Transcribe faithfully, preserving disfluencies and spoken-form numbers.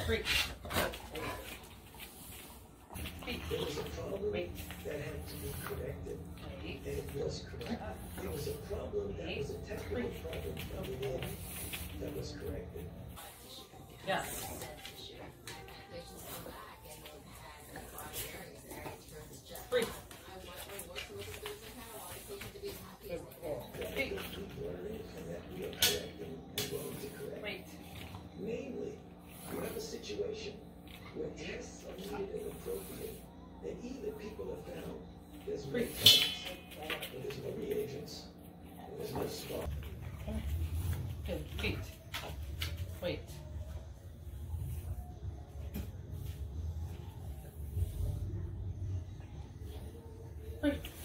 Breathe. There was a problem that had to be corrected, and it was corrected. There was a problem that was a technical problem from within that was corrected. Yes. Breathe. Wait. Namely, you have a situation where tests are needed and appropriate, and either people have found there's no tests, or there's no reagents, or there's no spot. Good. Wait. Wait. Wait.